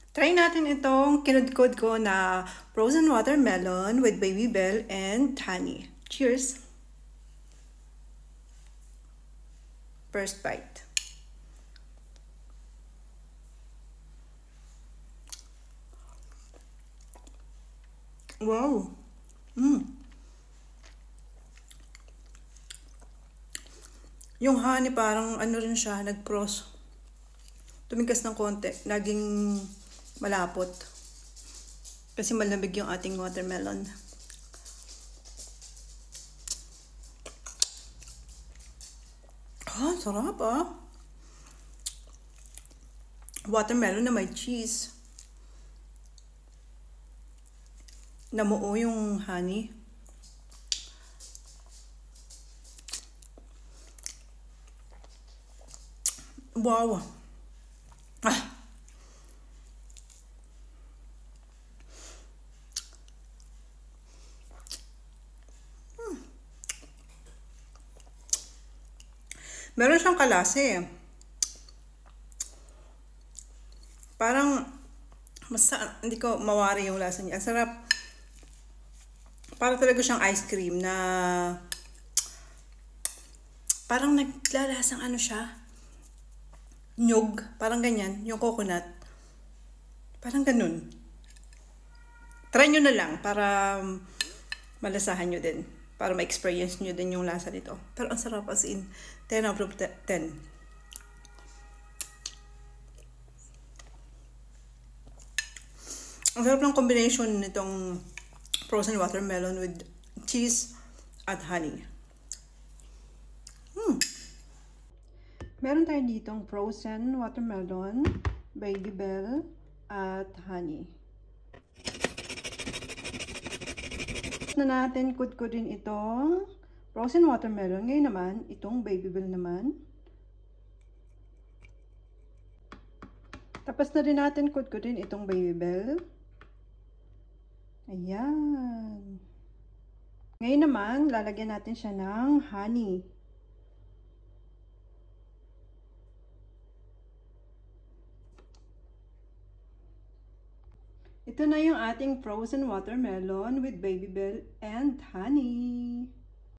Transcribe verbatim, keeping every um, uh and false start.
Try natin itong kinudkod ko na frozen watermelon with Babybel and honey. Cheers! First bite. Wow! Mm. Yung honey parang ano rin siya, nag-cross. Tumigas ng konti, naging malapot. Kasi malamig yung ating watermelon. Ah, sarap ah. Watermelon na may cheese. Namuo yung honey. Wow. Ah. Hmm. Meron siyang kalase. Parang mas hindi ko mawari yung lasa niya. Ang sarap. Parang talaga siyang ice cream na parang naglalasang ano siya. Nyug, parang ganyan, yung coconut. Parang ganun. Try nyo na lang para malasahan nyo din. Para ma-experience nyo din yung lasa nito. Pero ang sarap as in, ten out of ten. Ang sarap ng combination nitong frozen watermelon with cheese at honey. Hmm. Meron tayo ditong frozen watermelon, Babybel, at honey. Na natin kudkudin itong frozen watermelon. Ngayon naman, itong Babybel naman. Tapos na rin natin kudkudin itong Babybel. Ayan. Ngayon naman, lalagyan natin siya ng honey. Ito na yung ating frozen watermelon with Babybel and honey.